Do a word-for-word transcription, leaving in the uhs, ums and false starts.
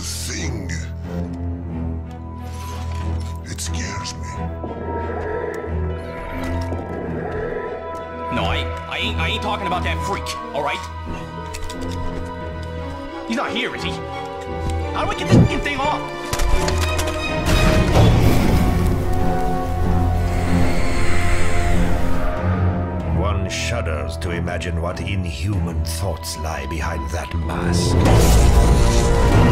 thing. It scares me. No, I, I ain't, I ain't talking about that freak, all right? He's not here, is he? How do I get this fucking thing off? One shudders to imagine what inhuman thoughts lie behind that mask.